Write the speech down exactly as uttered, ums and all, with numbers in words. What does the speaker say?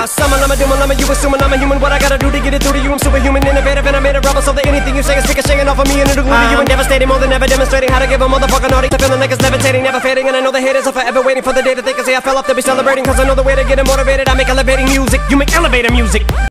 summon, I'm a doom, I'm a you assuming I'm a human. What I gotta do to get it through to you? I'm superhuman, innovative, and I made a rubber so that anything you say is ricocheting off of me and it'll glue to you and devastating. More than ever demonstrating how to give a motherfucking audience a feeling like it's levitating, never fading. And I know the haters are forever waiting for the day that they can say I fell off to be celebrating. Cause I know the way to get it motivated. I make elevating music, you make elevator music.